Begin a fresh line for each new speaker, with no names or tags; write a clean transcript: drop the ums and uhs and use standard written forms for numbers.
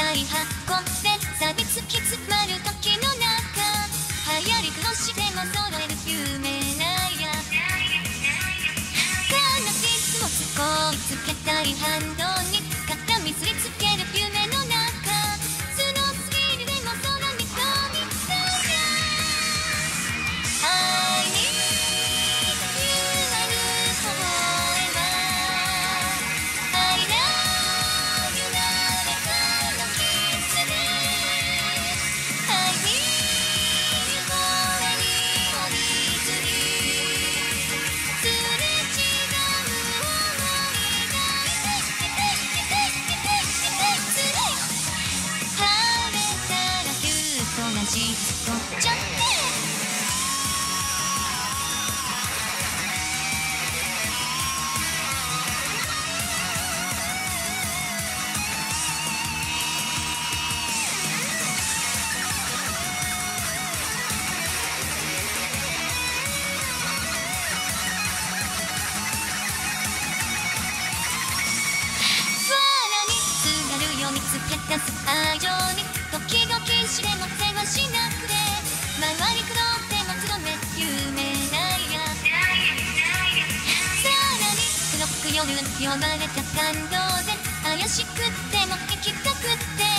たい箱で錆びつき詰まる時の中、流行り苦しても揃える有名なや悲しい気持ちこいつけたい反動に肩みすりつける夢の中、スロースリルでも空に飛びたいや I need you forever I love you 誰かのキスで I need you for any reason すれ違う想いが晴れたらキュートなシート取っちゃって見つけ出す愛情に時々知れもせはしなくて回りくどってもつどめ有名なやさらに黒く夜呼ばれた感動で怪しくっても行きたくって